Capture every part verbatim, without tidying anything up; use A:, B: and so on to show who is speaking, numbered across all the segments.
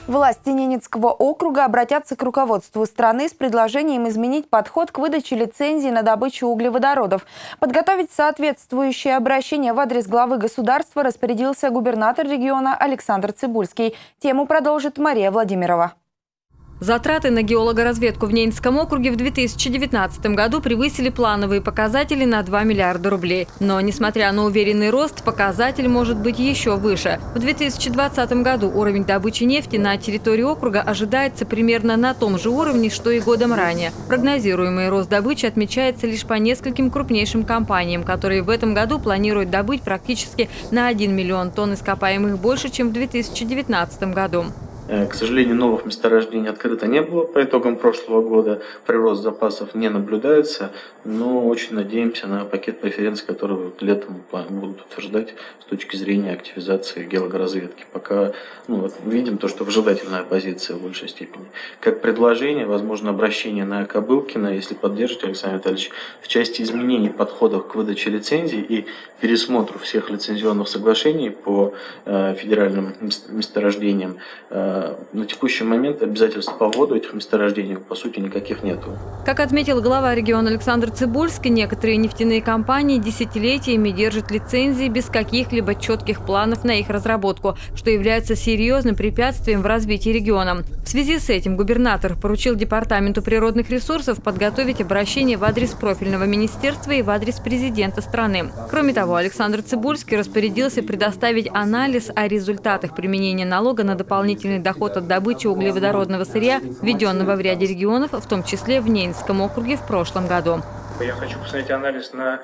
A: Власти Ненецкого округа обратятся к руководству страны с предложением изменить подход к выдаче лицензий на добычу углеводородов. Подготовить соответствующее обращение в адрес главы государства распорядился губернатор региона Александр Цибульский. Тему продолжит Мария Владимирова.
B: Затраты на геологоразведку в Ненецком округе в две тысячи девятнадцатом году превысили плановые показатели на два миллиарда рублей. Но, несмотря на уверенный рост, показатель может быть еще выше. В две тысячи двадцатом году уровень добычи нефти на территории округа ожидается примерно на том же уровне, что и годом ранее. Прогнозируемый рост добычи отмечается лишь по нескольким крупнейшим компаниям, которые в этом году планируют добыть практически на один миллион тонн ископаемых больше, чем в две тысячи девятнадцатом году.
C: К сожалению, новых месторождений открыто не было по итогам прошлого года. Прирост запасов не наблюдается, но очень надеемся на пакет преференций, который летом будут утверждать с точки зрения активизации геологоразведки. Пока ну, видим то, что выжидательная позиция в большей степени. Как предложение, возможно, обращение на Кобылкина, если поддержите, Александр Витальевич, в части изменений подходов к выдаче лицензий и пересмотру всех лицензионных соглашений по э, федеральным месторождениям. Э, На текущий момент обязательств по вводу этих месторождений, по сути, никаких нету.
B: Как отметил глава региона Александр Цибульский, некоторые нефтяные компании десятилетиями держат лицензии без каких-либо четких планов на их разработку, что является серьезным препятствием в развитии региона. В связи с этим губернатор поручил Департаменту природных ресурсов подготовить обращение в адрес профильного министерства и в адрес президента страны. Кроме того, Александр Цибульский распорядился предоставить анализ о результатах применения налога на дополнительный доход от добычи углеводородного сырья, введенного в ряде регионов, в том числе в Ненецком округе в прошлом году.
D: Я хочу посмотреть анализ на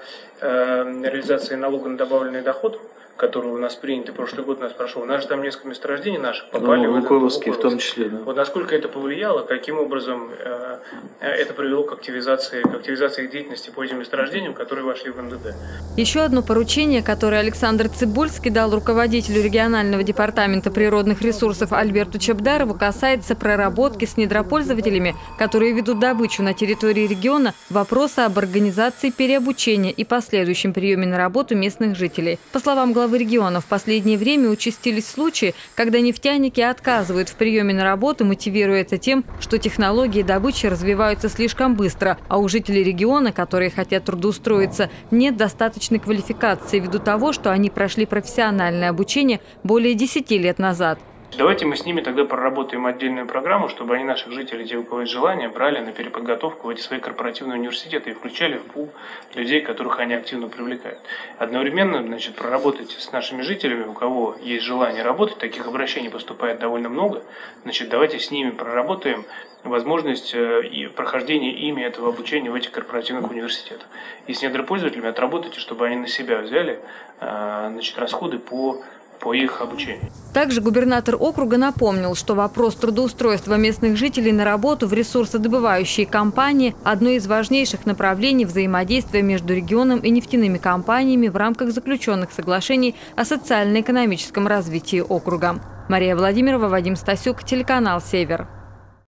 D: э, реализацию налога на добавленный доход, который у нас принят, и прошлый год у нас прошел. У нас же там несколько месторождений наших попали
C: ну,
D: в
C: Лукойловский в том числе. Да.
D: Вот насколько это повлияло, каким образом э, это привело к активизации, к активизации их деятельности по этим месторождениям, которые вошли в эн дэ тэ.
B: Еще одно поручение, которое Александр Цибульский дал руководителю регионального департамента природных ресурсов Альберту Чабдарову, касается проработки с недропользователями, которые ведут добычу на территории региона, вопроса об организации переобучения и последующем приеме на работу местных жителей. По словам главы региона, в последнее время участились случаи, когда нефтяники отказывают в приеме на работу, мотивируя это тем, что технологии добычи развиваются слишком быстро, а у жителей региона, которые хотят трудоустроиться, нет достаточной квалификации ввиду того, что они прошли профессиональное обучение более десяти лет назад.
D: Давайте мы с ними тогда проработаем отдельную программу, чтобы они наших жителей, те, у кого есть желание, брали на переподготовку в эти свои корпоративные университеты и включали в пул людей, которых они активно привлекают. Одновременно, значит, проработать с нашими жителями, у кого есть желание работать, таких обращений поступает довольно много, значит, давайте с ними проработаем возможность и прохождения ими этого обучения в этих корпоративных университетах. И с недропользователями отработайте, чтобы они на себя взяли, значит, расходы по по их обучению.
B: Также губернатор округа напомнил, что вопрос трудоустройства местных жителей на работу в ресурсодобывающие компании – одно из важнейших направлений взаимодействия между регионом и нефтяными компаниями в рамках заключенных соглашений о социально-экономическом развитии округа. Мария Владимирова, Вадим Стасюк, телеканал «Север».